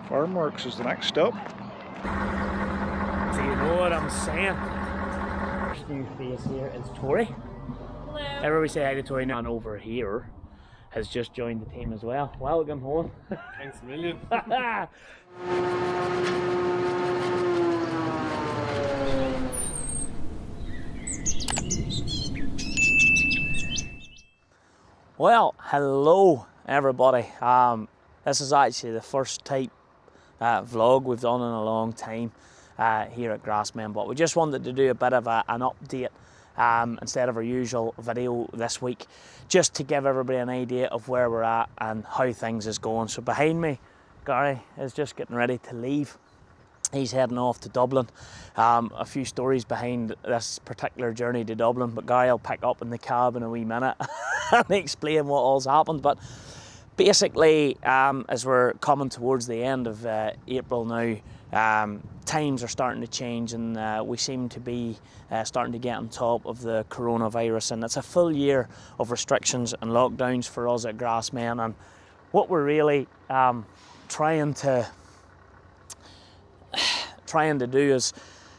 Farmworks is the next stop. Do you know what I'm saying? First new face here is Tori. Hello. Everybody say hi to Tori. Man over here has just joined the team as well. Welcome home. Thanks a million. Well, hello everybody. This is actually the first type vlog we've done in a long time here at GRASSMEN, but we just wanted to do a bit of an update instead of our usual video this week, just to give everybody an idea of where we're at and how things is going. So behind me, Gary is just getting ready to leave. He's heading off to Dublin. A few stories behind this particular journey to Dublin, but Gary will pick up in the cab in a wee minute and explain what all's happened. But basically, as we're coming towards the end of April now, times are starting to change, and we seem to be starting to get on top of the coronavirus, and it's a full year of restrictions and lockdowns for us at GRASSMEN. And what we're really trying to do is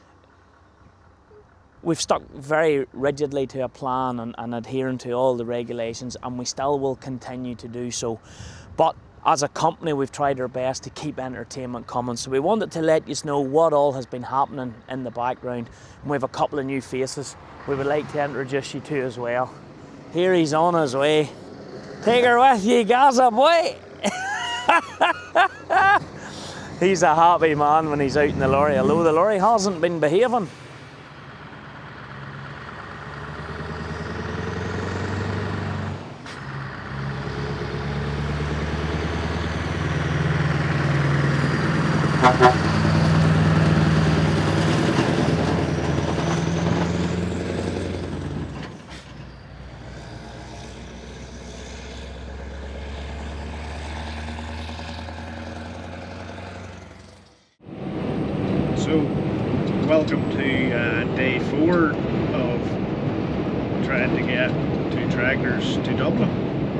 we've stuck very rigidly to a plan and adhering to all the regulations, and we still will continue to do so. But as a company, we've tried our best to keep entertainment coming. So we wanted to let you know what all has been happening in the background. And we have a couple of new faces we would like to introduce you to as well. Here he's on his way. Take her with you, Gazza, boy. He's a happy man when he's out in the lorry, although the lorry hasn't been behaving. So, welcome to day 4 of trying to get 2 tractors to Dublin.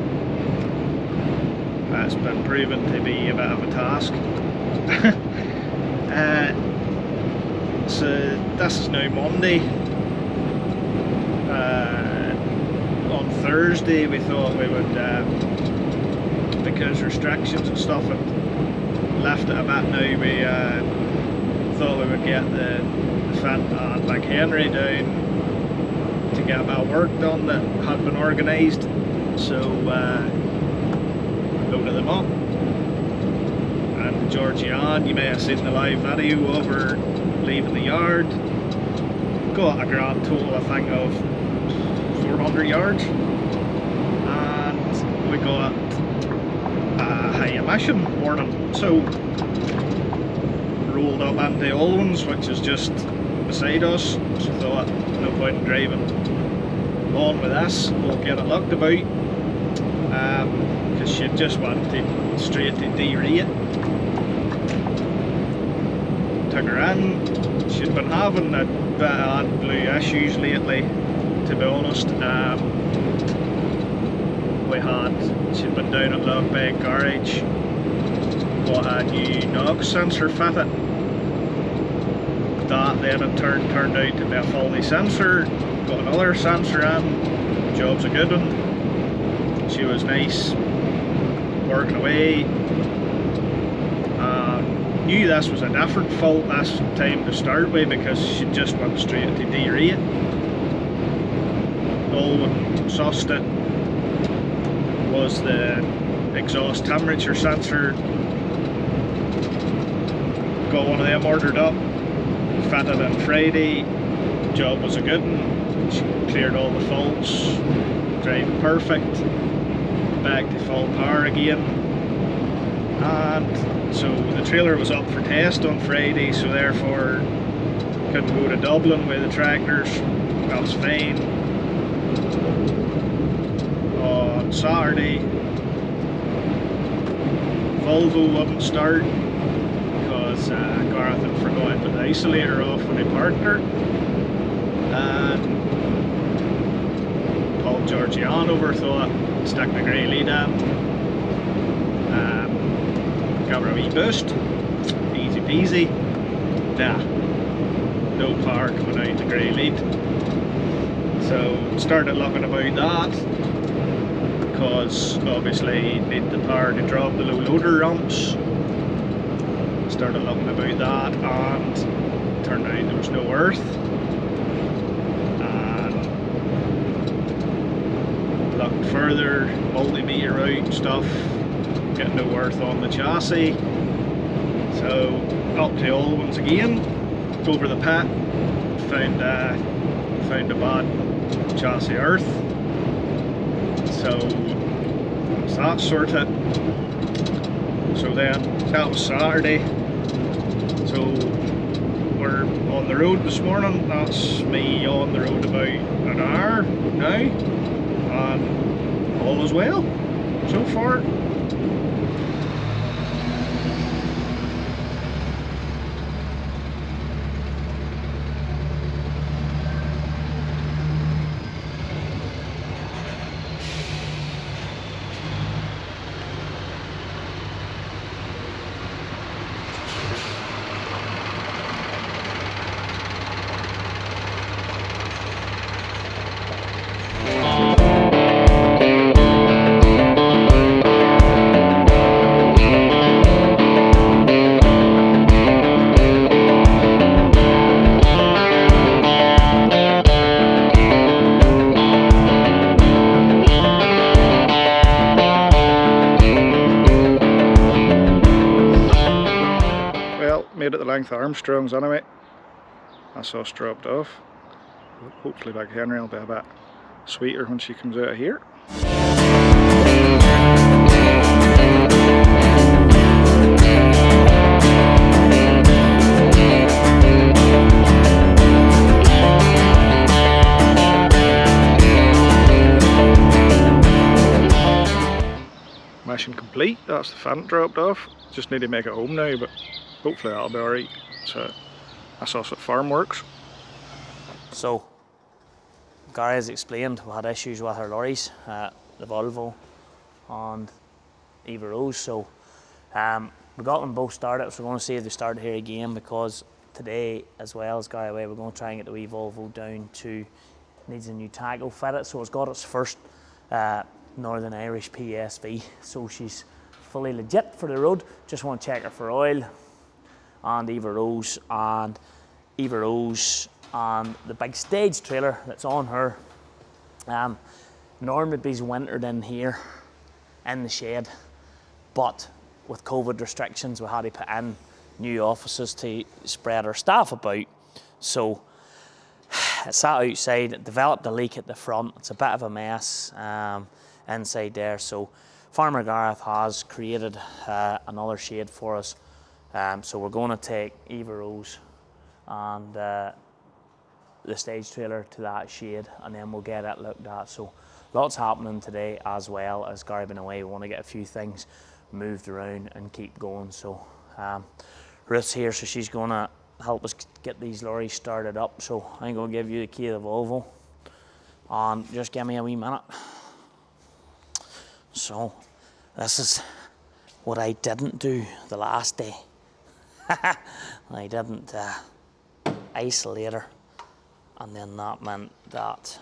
That's been proven to be a bit of a task. So this is now Monday. On Thursday we thought we would, because restrictions and stuff had left it a bit now, we thought we would get the Fendt and like Henry down to get a bit of work done that had been organised. So loaded them up, and the Georgie-Anne, you may have seen the live video over leaving the yard, got a grand total I think of 400 yards, and we got a high emission warning. So rolled up into the old ones, which is just beside us, so thought no point in driving on with this, we'll get it looked about, because she just wanted straight to de-rate. Took her in. She'd been having a bit of blue issues lately, to be honest. She'd been down at Logbeg Garage, got a new NOx sensor fitted. That then in turn turned out to be a faulty sensor. Got another sensor in, job's a good one. She was nice, working away. Knew this was a different fault this time to start with, because she just went straight to de-rate. All we sussed it was the exhaust temperature sensor. Got one of them ordered up, fitted in Friday, job was a good one. She cleared all the faults, driving perfect, back to full power again. And so the trailer was up for test on Friday, so therefore couldn't go to Dublin with the tractors. That was fine. On Saturday, Volvo wouldn't start because Gareth had forgotten to put the isolator off when he parked her, and Paul Georgie-Anne over thought stick the grey lead in. Got a wee boost, easy peasy. Nah, no power coming out the grey lead. So started looking about that, because obviously need the power to drop the low loader ramps. Started looking about that, and turned out there was no earth. And looked further, multimeter out and stuff, getting no earth on the chassis. So up to all ones again, over the pit, found a bad chassis earth. So that's sorted. So then that was Saturday. So we're on the road this morning. That's me on the road about an hour now, and all is well so far. Made it the length of Armstrong's anyway. That's us dropped off. Hopefully back Henry will be a bit sweeter when she comes out of here. Mission complete. That's the Fendt dropped off. Just need to make it home now, but hopefully that'll be alright. So that's us at Farmworks. So Gary has explained we had issues with our lorries, the Volvo and Eva Rose. So we got them both started, so we're going to see if they started here again, because today, as well as Gary away, we're going to try and get the wee Volvo down to, needs a new tacho fitted. So it's got its first Northern Irish PSV, so she's fully legit for the road. Just want to check her for oil. And Eva Rose and the big stage trailer that's on her. Normally be wintered in here in the shed, but with COVID restrictions we had to put in new offices to spread our staff about. So it sat outside, it developed a leak at the front. It's a bit of a mess inside there. So Farmer Gareth has created another shade for us. So we're going to take Eva Rose and the stage trailer to that shade, and then we'll get it looked at. So lots happening today, as well as Gary been away. We want to get a few things moved around and keep going. So Ruth's here, so she's going to help us get these lorries started up. So I'm going to give you the key of the Volvo, and just give me a wee minute. So this is what I didn't do the last day. I didn't isolate her, and then that meant that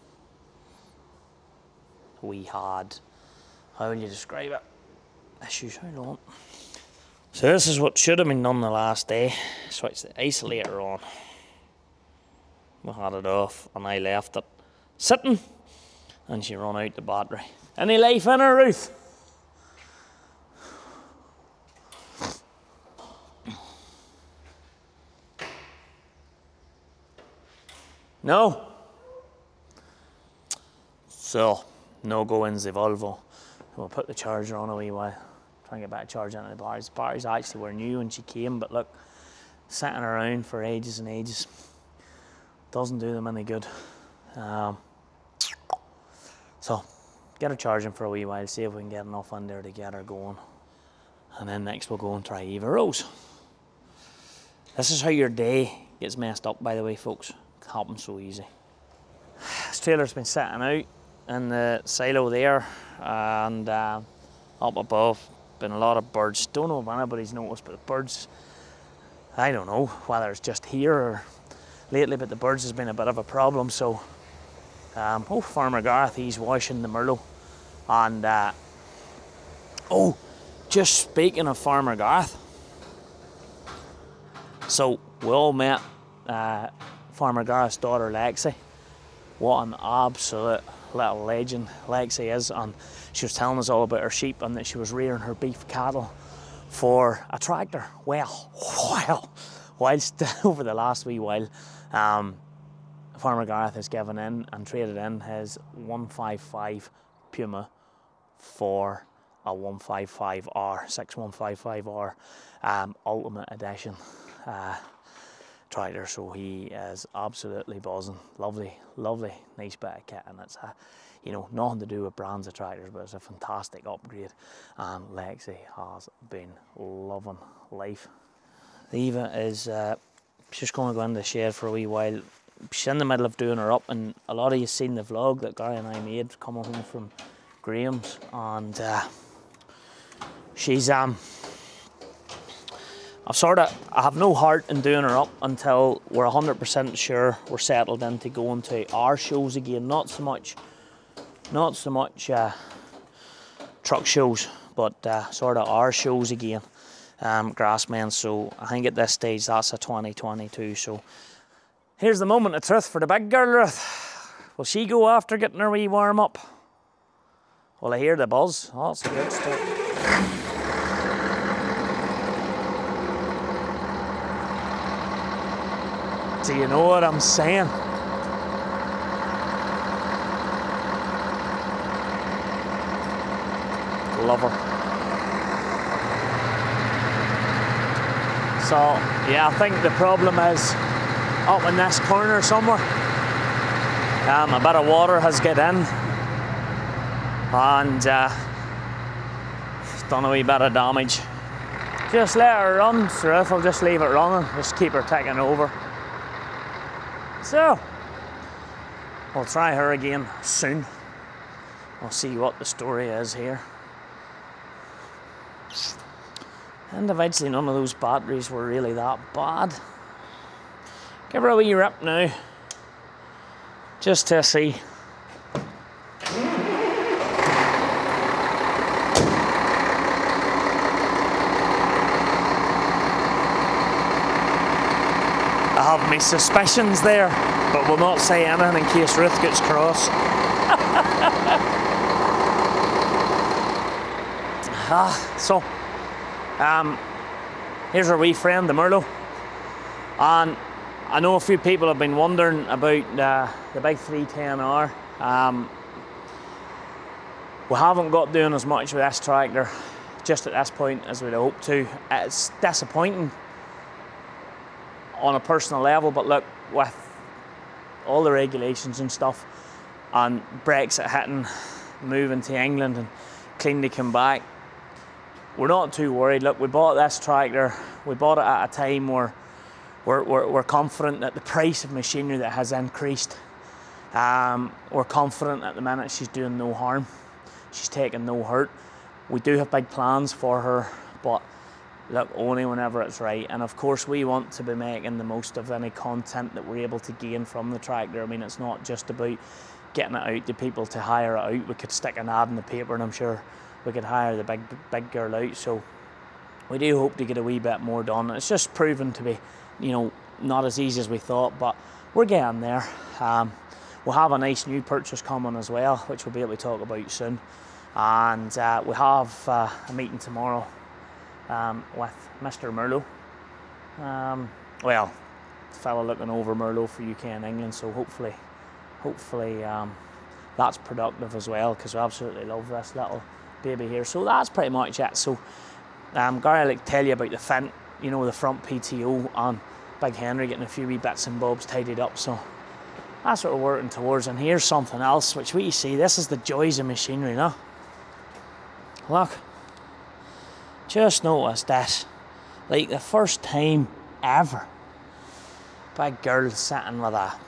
we had, how would you describe it, issues. Hold on. So this is what should have been done the last day. Switch the isolator on, we had it off, and I left it sitting, and she ran out the battery. Any life in her, Ruth? No? So, no go in the Volvo. We'll put the charger on a wee while. Try and get back charging into the batteries. The batteries actually were new when she came, but look, sitting around for ages and ages doesn't do them any good. So, get her charging for a wee while, see if we can get enough in there to get her going. And then next we'll go and try Eva Rose. This is how your day gets messed up, by the way, folks. It happens so easy. This trailer's been sitting out in the silo there, and up above been a lot of birds. Don't know if anybody's noticed, but the birds, I don't know whether it's just here or lately, but the birds has been a bit of a problem. So, oh, Farmer Gareth, he's washing the Merlot. And, oh, just speaking of Farmer Gareth, so we all met Farmer Gareth's daughter Lexi. What an absolute little legend Lexi is, and she was telling us all about her sheep and that she was rearing her beef cattle for a tractor. Well, whilst over the last wee while, Farmer Gareth has given in and traded in his 155 Puma for a 155R, 6155R Ultimate Edition tractor. So he is absolutely buzzing. Lovely, lovely, nice bit of kit, and it's you know, nothing to do with brands of tractors, but it's a fantastic upgrade, and Lexi has been loving life. Eva is just going to go into the shed for a wee while. She's in the middle of doing her up, and a lot of you seen the vlog that Gary and I made coming home from Graham's, and she's I have no heart in doing her up until we're 100% sure we're settled into going to our shows again. Not so much truck shows, but sort of our shows again, GRASSMEN. So I think at this stage that's a 2022. So here's the moment of truth for the big girl, Ruth. Will she go after getting her wee warm up? Well, I hear the buzz. Oh, that's a good start. Do you know what I'm saying? Love her. So, yeah, I think the problem is up in this corner somewhere. A bit of water has got in and done a wee bit of damage. Just let her run, Ruth. I'll just leave it running. Just keep her ticking over. So, we'll try her again soon. We'll see what the story is here. Individually, none of those batteries were really that bad. Give her a wee rip now, just to see. I have my suspicions there, but will not say anything in case Ruth gets cross. So, here's our wee friend, the Merlot. And I know a few people have been wondering about the big 310R. We haven't got doing as much with this tractor just at this point as we'd hoped to. It's disappointing on a personal level, but look, with all the regulations and stuff, and Brexit hitting, moving to England and clean to come back, we're not too worried. Look, we bought this tractor, we bought it at a time where we're confident that the price of machinery that has increased, we're confident at the minute she's doing no harm, she's taking no hurt. We do have big plans for her, but look, only whenever it's right. And of course we want to be making the most of any content that we're able to gain from the tractor. I mean, it's not just about getting it out to people to hire it out. We could stick an ad in the paper and I'm sure we could hire the big girl out. So we do hope to get a wee bit more done. It's just proven to be, you know, not as easy as we thought, but we're getting there. We'll have a nice new purchase coming as well, which we'll be able to talk about soon. And we have a meeting tomorrow with Mr. Merlot. Well, the fella looking over Merlot for UK and England, so hopefully that's productive as well, because we absolutely love this little baby here. So that's pretty much it. So Gary, I'd like to tell you about the Fendt, you know, the front PTO, and Big Henry getting a few wee bits and bobs tidied up. So that's what we're working towards. And here's something else, which we see, this is the joys of machinery now. Look, just notice this, like the first time ever, big girl sitting with a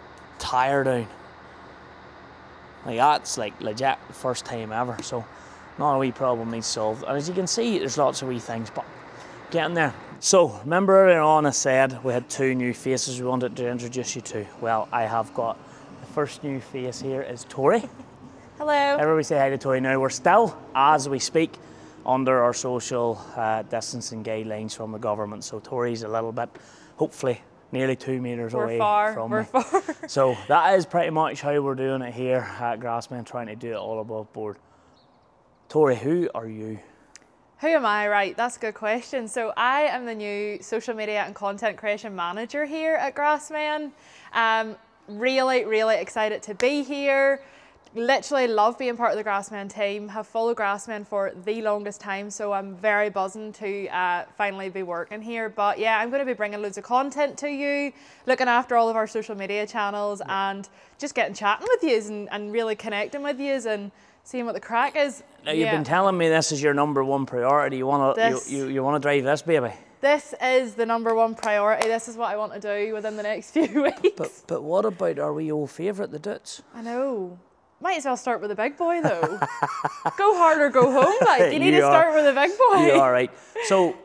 tyre down. Like that's like legit the first time ever. So not a wee problem needs solved. And as you can see, there's lots of wee things, but getting there. So, remember earlier on I said we had 2 new faces we wanted to introduce you to. Well, I have got the first new face here is Tori. Hello. Everybody say hi to Tori now. We're still, as we speak, under our social distancing guidelines from the government. So Tori's a little bit, hopefully, nearly 2 meters away from me. We're far. So that is pretty much how we're doing it here at GRASSMEN, trying to do it all above board. Tori, who are you? Who am I? Right, that's a good question. So I am the new social media and content creation manager here at GRASSMEN. Really, really excited to be here. Literally love being part of the GRASSMEN team. Have followed GRASSMEN for the longest time, so I'm very buzzing to finally be working here. But yeah, I'm going to be bringing loads of content to you, looking after all of our social media channels, and just getting chatting with you and really connecting with you and seeing what the crack is. Now you've been telling me this is your #1 priority. You want to drive this baby. This is the #1 priority. This is what I want to do within the next few weeks. But what about our wee old favourite, the Dutz? I know. Might as well start with the big boy though. Go hard or go home. Like you need to start with the big boy. You're all right. So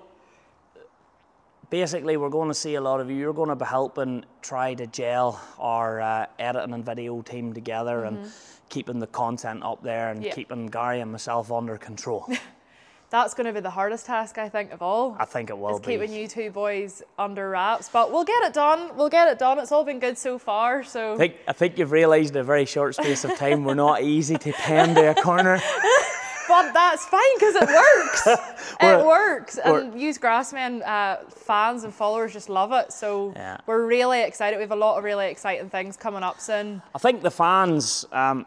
basically, we're going to see a lot of you. You're going to be helping try to gel our editing and video team together and keeping the content up there and keeping Gary and myself under control. That's going to be the hardest task, I think, of all. I think it will be. Keeping you 2 boys under wraps, but we'll get it done. We'll get it done. It's all been good so far. So I think you've realised in a very short space of time we're not easy to pen to a corner. But that's fine because it works. It works, and you GRASSMEN fans and followers just love it. So we're really excited. We have a lot of really exciting things coming up soon. I think the fans,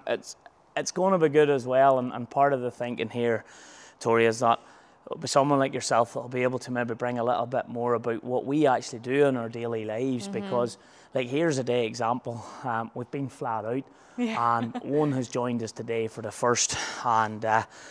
it's going to be good as well. And part of the thinking here, Tori, is that it'll be someone like yourself that'll be able to maybe bring a little bit more about what we actually do in our daily lives. Because, like, here's a day example. We've been flat out, and Owen has joined us today for the first, and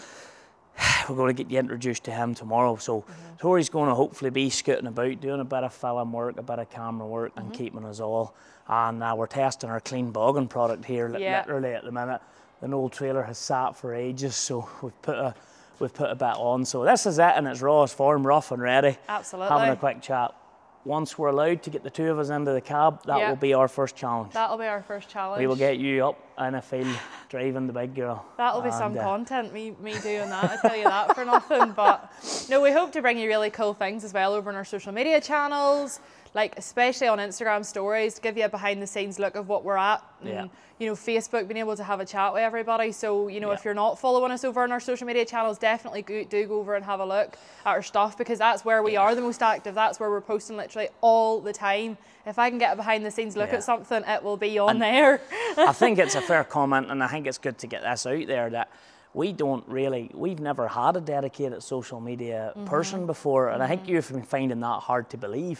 we're going to get you introduced to him tomorrow. So Tori's going to hopefully be scooting about, doing a bit of film work, a bit of camera work, and keeping us all. And we're testing our clean bogging product here literally at the minute. The old trailer has sat for ages, so we've put a bit on. So this is it in its rawest form, rough and ready. Absolutely. Having a quick chat. Once we're allowed to get the 2 of us into the cab, that will be our first challenge. That'll be our first challenge. We will get you up in a field driving the big girl. That'll be some content, me doing that, I tell you that for nothing. But no, we hope to bring you really cool things as well over on our social media channels, like especially on Instagram stories, to give you a behind the scenes look of what we're at. And, you know, Facebook, being able to have a chat with everybody. So, you know, if you're not following us over on our social media channels, definitely do go over and have a look at our stuff, because that's where we are the most active. That's where we're posting literally all the time. If I can get a behind the scenes look at something, it will be on there. I think it's a fair comment, and I think it's good to get this out there, that we've never had a dedicated social media person before, and I think you've been finding that hard to believe.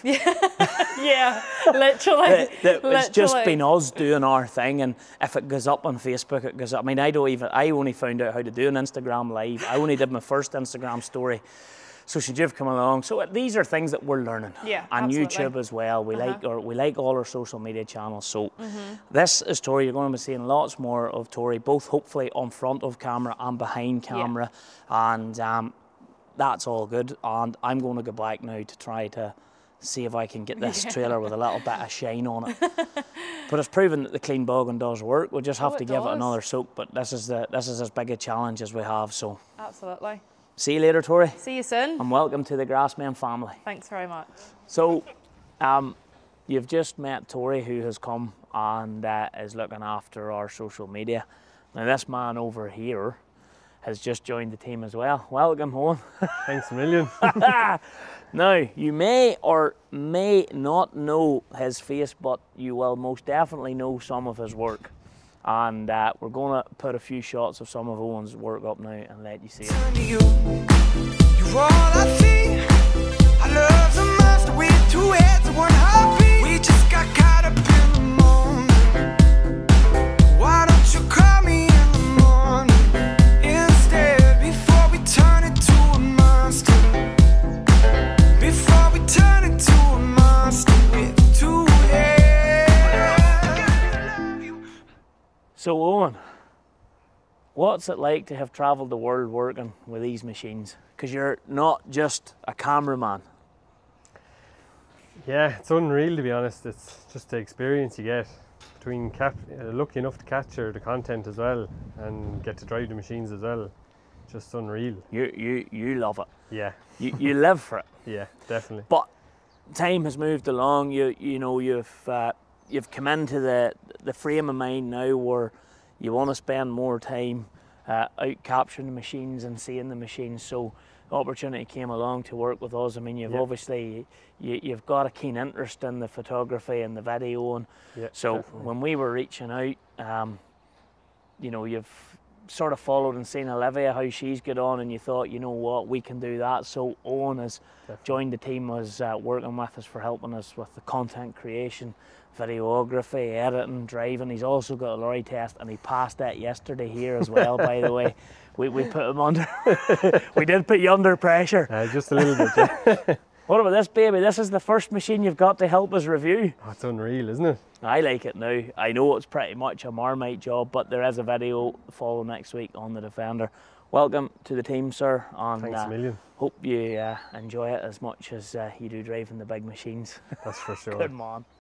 Yeah, literally. It's just been us doing our thing, and if it goes up on Facebook, it goes up. I mean, I only found out how to do an Instagram live. I only did my first Instagram story. So should you have come along? So these are things that we're learning. Yeah, and absolutely. YouTube as well. We like all our social media channels. So this is Tori. You're going to be seeing lots more of Tori, both hopefully on front of camera and behind camera. And that's all good. And I'm going to go back now to try to see if I can get this trailer with a little bit of shine on it. But it's proven that the clean bogging does work. We'll just have to give it another soak. But this is as big a challenge as we have. So absolutely. See you later, Tori. See you soon. And welcome to the GRASSMEN family. Thanks very much. So, you've just met Tori, who has come and is looking after our social media. Now, this man over here has just joined the team as well. Welcome, Owen. Thanks a million. Now, you may or may not know his face, but you will most definitely know some of his work. And we're going to put a few shots of some of Owen's work up now and let you see it. You're all I see. I love the master with 2 heads and 1 heartbeat. We just got caught up in the moment. Why don't you call me in the morning instead, before we turn it to a monster? Before we turn it to a monster with 2 heads. So Owen, What's it like to have travelled the world working with these machines? Because you're not just a cameraman. Yeah, it's unreal, to be honest. It's just the experience you get between lucky enough to capture the content as well and get to drive the machines as well. Just unreal. You love it. Yeah. You live for it. Yeah, definitely. But time has moved along. You know, you've come into the frame of mind now where you want to spend more time out capturing the machines and seeing the machines. So the opportunity came along to work with us. I mean, you've obviously you've got a keen interest in the photography and the video, and so definitely. When we were reaching out, you know, you've sort of followed and seen Olivia, how she's got on, and you thought, you know what, we can do that. So Owen has joined the team, was working with us for helping us with the content creation, videography, editing, driving. He's also got a lorry test, and he passed that yesterday here as well, by the way. We put him under, we did put you under pressure. Just a little bit, What about this baby? This is the first machine you've got to help us review. Oh, it's unreal, isn't it? I like it now. I know it's pretty much a Marmite job, but there is a video follow next week on the Defender. Welcome to the team, sir. And, thanks a million. Hope you enjoy it as much as you do driving the big machines. That's for sure. Good man.